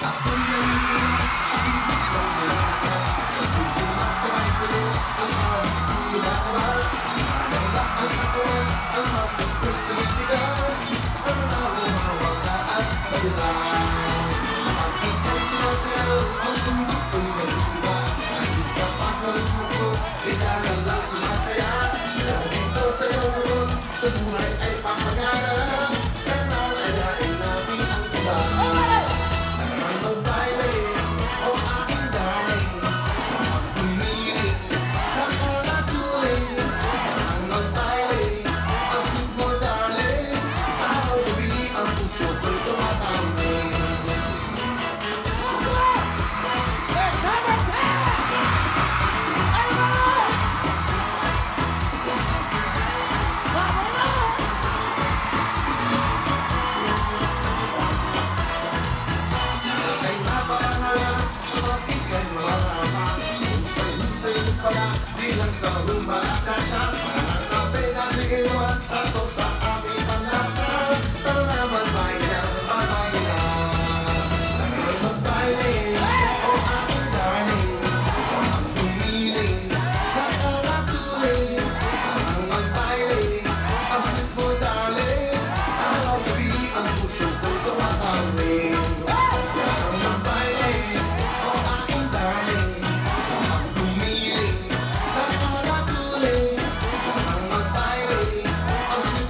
Ang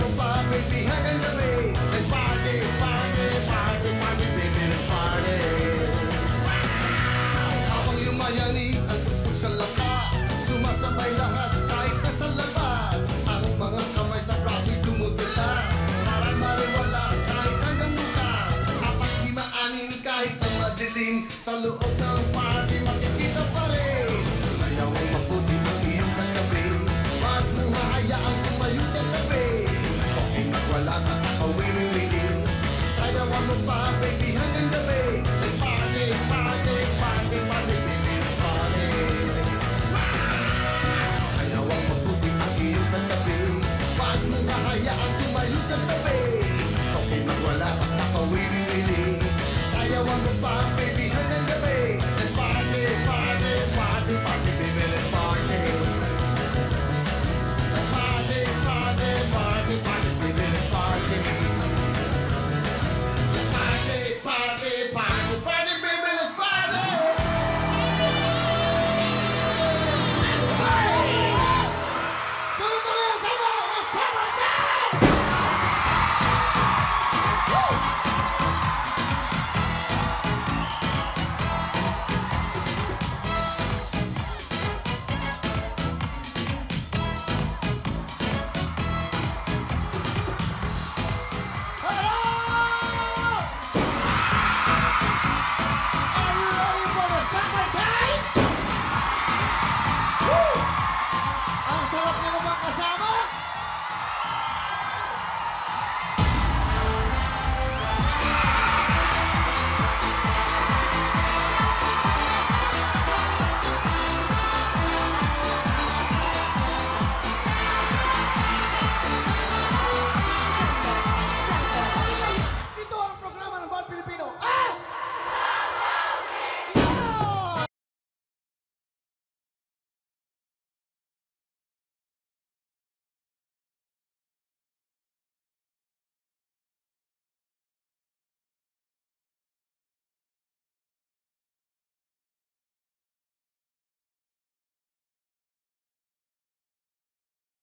mo pa, baby, hanggang gabi. Let's party, party, party, party, baby, let's party. Habang yumayanig ang tugtog sa lakas, sumasabay lahat kahit nasa labas. Ang mga kamay sa braso'y dumudulas, parang maliwala kahit hanggang bukas. Apat, lima, anin kahit na madilim, sa loob ng party makikita pa rin. Sayaw ang maputi ang iyong katabi, wag mong hahayaang tumayo sa tabi. Okay magwala basta ka wili-wili, sayawan mo pa baby hanggang gabi. Let's party, party, party, party, baby, let's party. Sayaw ang maputi ang iyong katabi, wag mong hahayaang tumayo sa tabi. Okay magwala basta ka wili-wili, sayawan mo pa baby